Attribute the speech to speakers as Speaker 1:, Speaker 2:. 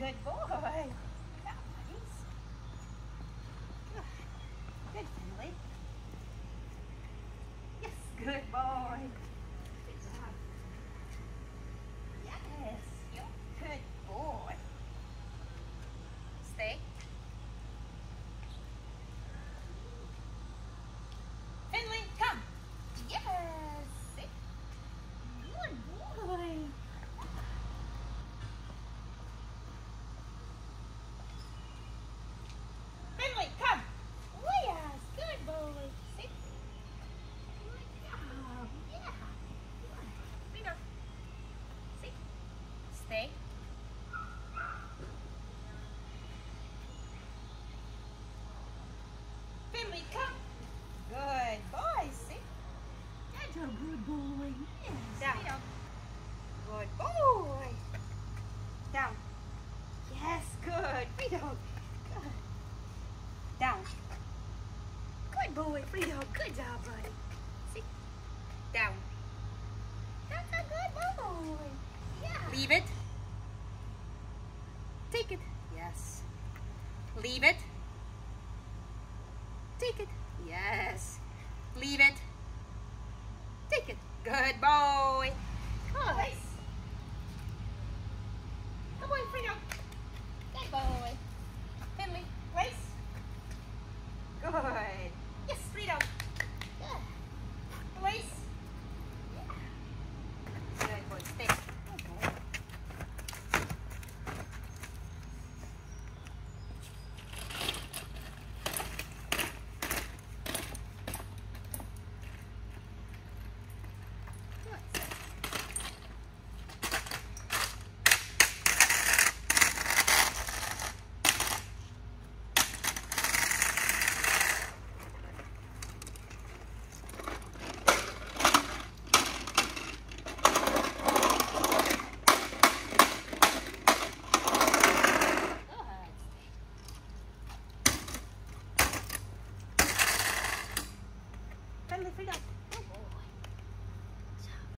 Speaker 1: good boy. Nice. Good, Finley. Yes, good boy. Good job. Yes, you're a good boy. Stay. Finley, come. Yes. Sit. Good boy. Finley, come. Oh, yes, good boy. Sit. Good job. Yeah. Good. Freedom. Sit. Stay. Finley, come. Good boy. Sit. That's a good boy. Yes. Down. Good boy. Down. Yes, good. Freedom. Good. Down. Good boy, Freedom. Good job, buddy. Sit. Down. That's a good boy. Yeah. Leave it. Take it. Yes. Leave it. Take it. Yes. Leave it. Take it. Good boy. Nice. Good boy, Freedom. Good boy. Finley, race. Good. Yes, Freedom. Good. Race. Yeah. Good boy. Stay. Good boy. Finley, Freedom.